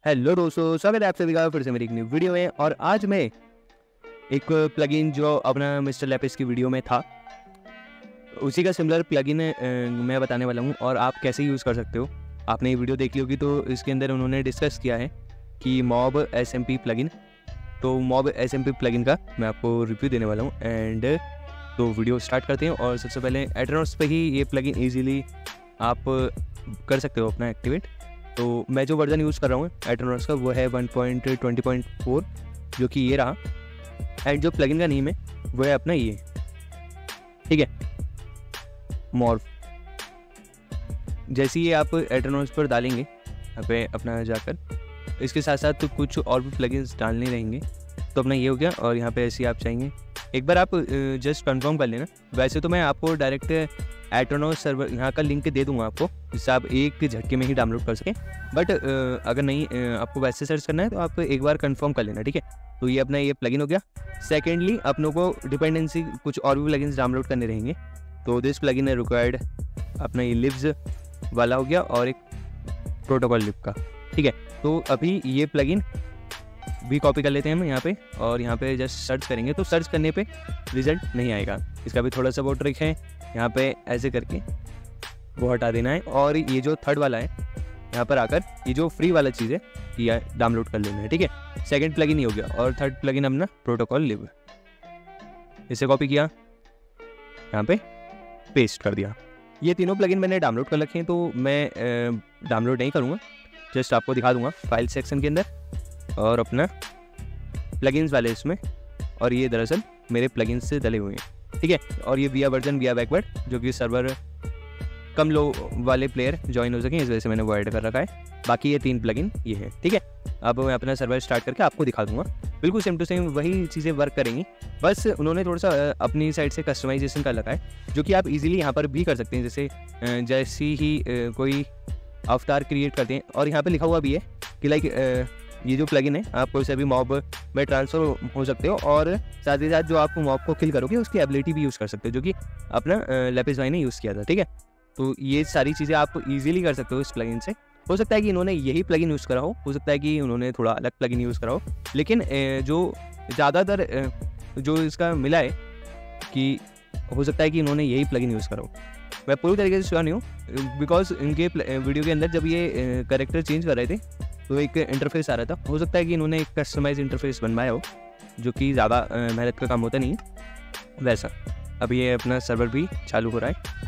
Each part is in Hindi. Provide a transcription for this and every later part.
हेलो दोस्तों, स्वागत है आप सभी का फिर से मेरी एक न्यू वीडियो में। और आज मैं एक प्लगइन जो अपना मिस्टर लैपिस की वीडियो में था उसी का सिमिलर प्लगइन मैं बताने वाला हूँ और आप कैसे यूज़ कर सकते हो। आपने ये वीडियो देख ली होगी तो इसके अंदर उन्होंने डिस्कस किया है कि मॉब SMP प्लगइन। तो मॉब SMP प्लगइन का मैं आपको रिव्यू देने वाला हूँ एंड तो वीडियो स्टार्ट करते हैं। और सबसे पहले एटरनॉस पे ही ये प्लगइन ईजिली आप कर सकते हो अपना एक्टिवेट। तो मैं जो वर्जन यूज़ कर रहा हूँ एटरनॉस का वो है 1.20.4 जो कि ये रहा। एंड जो प्लगइन का नेम है वो है अपना ये, ठीक है, मॉर्फ। जैसे ही आप एटरनॉस पर डालेंगे यहाँ पे अपना जाकर, इसके साथ साथ तो कुछ और भी प्लगइन्स डालने रहेंगे। तो अपना ये हो गया। और यहाँ पे ऐसे ही आप चाहेंगे एक बार आप जस्ट कंफर्म कर लेना। वैसे तो मैं आपको डायरेक्ट एटरनॉस सर्वर यहाँ का लिंक दे दूंगा आपको, जिससे आप एक झटके में ही डाउनलोड कर सकें। बट अगर नहीं आपको वैसे सर्च करना है तो आप एक बार कंफर्म कर लेना, ठीक है। तो ये अपना ये प्लगइन हो गया। सेकेंडली अपनों को डिपेंडेंसी कुछ और भी प्लगइन्स डाउनलोड करने रहेंगे। तो दिस प्लगइन है रिक्वायर्ड अपना ये लिव्स वाला हो गया और एक प्रोटोकॉल लिव का, ठीक है। तो अभी ये प्लगइन भी कॉपी कर लेते हैं हम यहाँ पे और यहाँ पे जस्ट सर्च करेंगे तो सर्च करने पे रिजल्ट नहीं आएगा। इसका भी थोड़ा सा वो ट्रिक है, यहाँ पे ऐसे करके वो हटा देना है। और ये जो थर्ड वाला है यहाँ पर आकर ये जो फ्री वाला चीज़ है ये डाउनलोड कर लेना है, ठीक है। सेकंड प्लगइन ये हो गया और थर्ड प्लगइन अपना प्रोटोकॉल लिव, इसे कॉपी किया यहाँ पे पेस्ट कर दिया। ये तीनों प्लगइन मैंने डाउनलोड कर रखे हैं तो मैं डाउनलोड नहीं करूँगा, जस्ट आपको दिखा दूंगा फाइल सेक्शन के अंदर और अपना प्लगइन्स वाले इसमें। और ये दरअसल मेरे प्लगइन्स से डले हुए हैं, ठीक है। और ये विया वर्जन विया बैकवर्ड जो कि सर्वर कम लो वाले प्लेयर ज्वाइन हो सकें, इस वजह से मैंने वो ऐड कर रखा है। बाकी ये तीन प्लगइन ये है, ठीक है। अब मैं अपना सर्वर स्टार्ट करके आपको दिखा दूंगा। बिल्कुल सेम टू सेम वही चीज़ें वर्क करेंगी, बस उन्होंने थोड़ा सा अपनी साइड से कस्टमाइजेशन कर रखा है जो कि आप इजीली यहाँ पर भी कर सकते हैं। जैसे ही कोई अवतार क्रिएट करते हैं और यहाँ पे लिखा हुआ भी है कि लाइक ये जो प्लगइन है आप कोई से भी मॉब में ट्रांसफर हो सकते हो और साथ ही साथ जो आप मॉब को किल करोगे उसकी एबिलिटी भी यूज़ कर सकते हो, जो कि अपना लैपिस भाई ने यूज़ किया था, ठीक है। तो ये सारी चीज़ें आप इजीली कर सकते हो इस प्लगइन से। हो सकता है कि इन्होंने यही प्लगइन यूज़ करा हो सकता है कि उन्होंने थोड़ा अलग प्लगइन यूज़ करा हो, लेकिन जो ज़्यादातर जो इसका मिला है कि हो सकता है कि इन्होंने यही प्लगइन यूज़ करा हो। मैं पूरी तरीके से श्योर नहीं हूँ बिकॉज इनके वीडियो के अंदर जब ये कैरेक्टर चेंज कर रहे थे तो एक इंटरफेस आ रहा था। हो सकता है कि इन्होंने एक कस्टमाइज इंटरफेस बनवाया हो जो कि ज़्यादा मेहनत का काम होता नहीं है वैसा। अब ये अपना सर्वर भी चालू हो रहा है,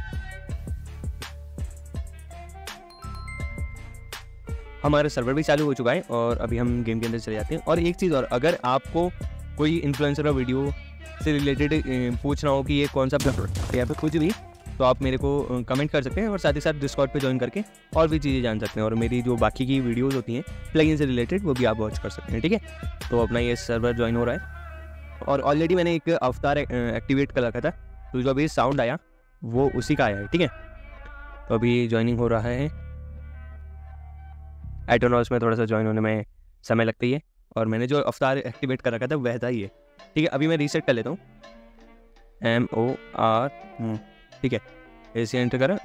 हमारा सर्वर भी चालू हो चुका है और अभी हम गेम के अंदर चले जाते हैं। और एक चीज़ और, अगर आपको कोई इन्फ्लुएंसर वीडियो से रिलेटेड पूछना हो कि ये कौन सा प्लेटफॉर्म या फिर कुछ भी, तो आप मेरे को कमेंट कर सकते हैं और साथ ही साथ डिस्कॉर्ड पे ज्वाइन करके और भी चीज़ें जान सकते हैं। और मेरी जो बाकी की वीडियोस होती हैं प्लगइन से रिलेटेड वो भी आप वॉच कर सकते हैं, ठीक है। तो अपना ये सर्वर ज्वाइन हो रहा है और ऑलरेडी मैंने एक अवतार एक्टिवेट कर रखा था, तो जो अभी साउंड आया वो उसी का आया है, ठीक है। तो अभी ज्वाइनिंग हो रहा है। एटरनॉस में थोड़ा सा ज्वाइन होने में समय लगता ही है और मैंने जो अवतार एक्टिवेट कर रखा था वह था ये, ठीक है। अभी मैं रीसेट कर लेता हूँ, MOR, ठीक है, ऐसे एंटर करा।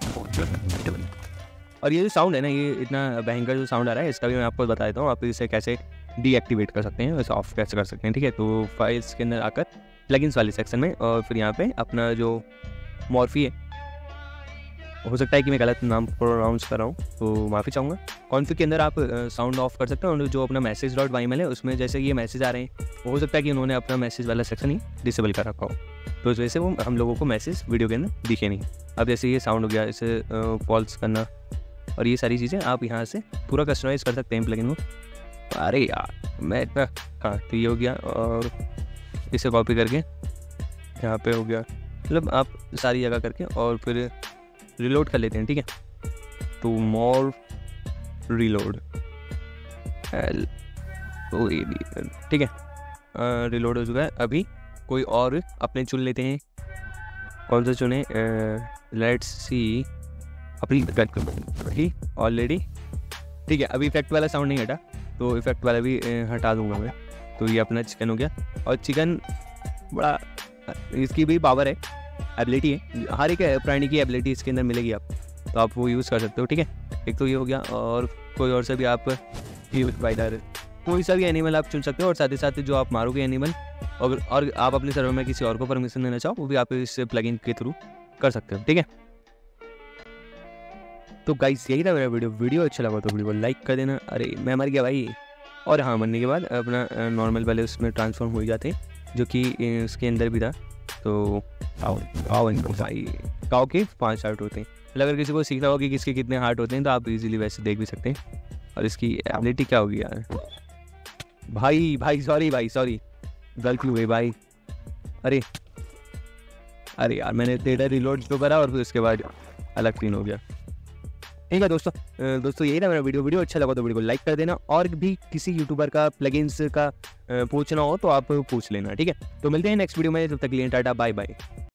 और ये जो साउंड है ना, ये इतना भयंकर जो साउंड आ रहा है इसका भी मैं आपको बता देता हूँ। आप इसे कैसे डीएक्टिवेट कर सकते हैं, वैसे ऑफ कैसे कर सकते हैं, ठीक है। तो फाइल्स के अंदर आकर प्लगइन्स वाले सेक्शन में और फिर यहाँ पे अपना जो मॉर्फी है, हो सकता है कि मैं गलत नाम प्रोनाउंस कर रहा हूँ तो माफ़ी चाहूँगा। कॉन्फ़िग के अंदर आप साउंड ऑफ कर सकते हैं और जो अपना message.yml है उसमें जैसे ये मैसेज आ रहे हैं हो सकता है कि उन्होंने अपना मैसेज वाला सेक्शन ही डिसेबल कर रखा हो, तो इस वजह से वो हम लोगों को मैसेज वीडियो के अंदर दिखे नहीं। अब जैसे ये साउंड हो गया, इसे फॉल्स करना और ये सारी चीज़ें आप यहाँ से पूरा कस्टमाइज़ कर सकते हैं प्लगइन को। अरे यार मैं इतना, हाँ, तो ये हो गया और इसे कॉपी करके यहाँ पे हो गया, मतलब आप सारी जगह करके और फिर रिलोड कर लेते हैं, ठीक है। तो मोर रिलोड ठीक है, रिलोड हो चुका है। अभी कोई और अपने चुन लेते हैं, कौन सा चुने, लेट्स सी, अपनी ऑलरेडी, ठीक है। अभी इफेक्ट वाला साउंड नहीं हटा तो इफेक्ट वाला भी हटा दूंगा मैं। तो ये अपना चिकन हो गया और चिकन बड़ा, इसकी भी पावर है, एबिलिटी है, हर एक प्राणी की एबिलिटी इसके अंदर मिलेगी आप, तो आप वो यूज़ कर सकते हो, ठीक है। एक तो ये हो गया और कोई और से भी आप स्पाइडर, कोई सा भी एनिमल आप चुन सकते हो। और साथ ही साथ जो आप मारोगे एनिमल और आप अपने सर्वर में किसी और को परमिशन देना चाहो, वो भी आप इस प्लगइन के थ्रू कर सकते हो, ठीक है। तो गाइस यही था मेरा वीडियो अच्छा लगा तो वीडियो को लाइक कर देना। अरे मैं मर गया भाई। और हाँ, मरने के बाद अपना नॉर्मल वाले उसमें ट्रांसफॉर्म हो जाते हैं, जो कि इसके अंदर भी था। तो काओ इनको भाई, काओ के 5 हार्ट होते हैं। मतलब अगर किसी को सीखना हो कि किसके कितने हार्ट होते हैं तो आप इजीली वैसे देख भी सकते हैं। और इसकी एबिलिटी क्या होगी यार, भाई सॉरी गलती हुई भाई। अरे यार, मैंने डेटा रिलोड तो करा और फिर उसके बाद अलग सीन हो गया। ठीक है दोस्तों यही था मेरा वीडियो अच्छा लगा तो वीडियो को लाइक कर देना। और भी किसी यूट्यूबर का प्लगइन्स का पूछना हो तो आप पूछ लेना, ठीक है। तो मिलते हैं नेक्स्ट वीडियो में, तब तक के लिए टाटा बाय बाय।